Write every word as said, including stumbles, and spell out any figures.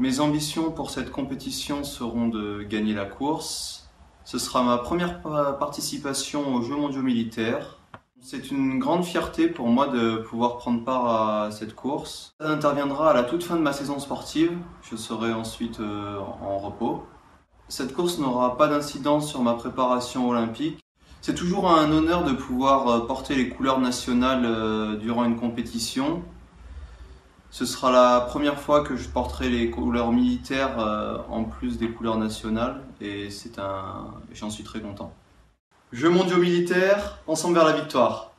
Mes ambitions pour cette compétition seront de gagner la course. Ce sera ma première participation aux Jeux mondiaux militaires. C'est une grande fierté pour moi de pouvoir prendre part à cette course. Ça interviendra à la toute fin de ma saison sportive. Je serai ensuite euh, en repos. Cette course n'aura pas d'incidence sur ma préparation olympique. C'est toujours un honneur de pouvoir porter les couleurs nationales durant une compétition. Ce sera la première fois que je porterai les couleurs militaires en plus des couleurs nationales et c'est un... j'en suis très content. Jeux mondiaux militaires, ensemble vers la victoire!